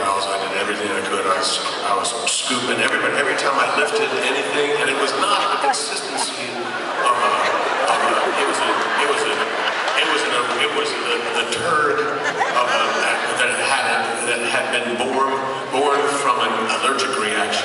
miles. I did everything I could. I was scooping everybody every time I lifted anything, and it was not the consistency of it was the turd of that had been born from an allergic reaction.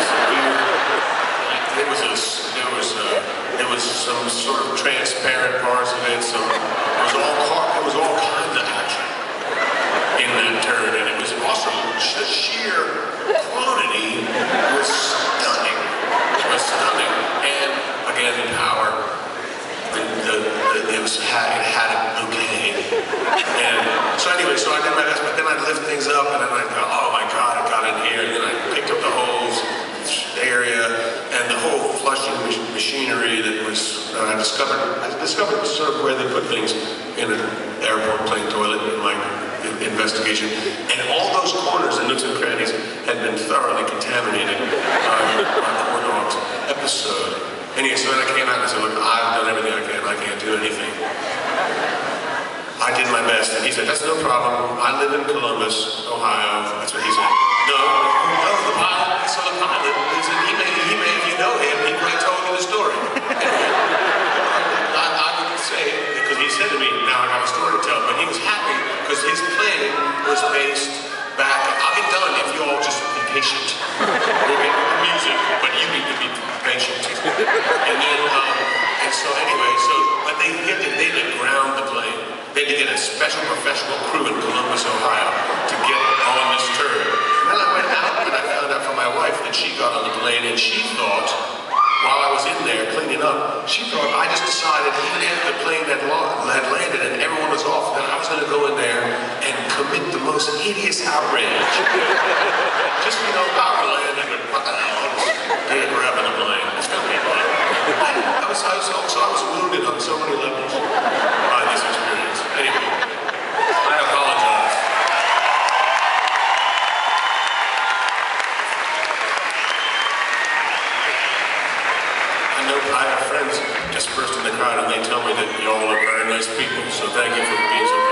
There was some sort of transparent parts of it. It was all kinds of action in that turd, and it was also the sheer quantity was stunning. It was stunning, and again, the power. It had a bouquet. And so anyway, so I did my best, but then I'd lift things up, and then I'd go, oh my God, I got in here, and then I picked up the whole area, and the whole flushing machinery that I discovered was sort of where they put things in an airport plane toilet in my investigation. And all those corners and nooks and crannies had been thoroughly contaminated by Corn Dog's episode. Anyway, so then I came out and I said, look, I've done everything I can. I can't do anything. I did my best. And he said, that's no problem. I live in Columbus, Ohio. That's what he said. No, the pilot. So the pilot, he may, if you know him, he might have told you the story. I wouldn't say, because he said to me, now I got a story to tell, but he was happy because his plane was based back. I'll be done if you all just be patient. We'll get music, but you need to be patient. And then, and so anyway, but they had to ground the plane. They had to get a special professional crew in Columbus, Ohio to get on this turd. And then I went out and I found out from my wife that she got on the plane and she thought, while I was in there cleaning up, she thought I just decided even after the plane had landed and everyone was off, that I was going to go in there and commit the most hideous outrage. Just, power landing, but what the hell? They're grabbing the plane. It's going to be fun. I was wounded on so many levels by this experience. Anyway, I apologize. I have friends dispersed in the crowd, and they tell me that y'all are very nice people, so thank you for being so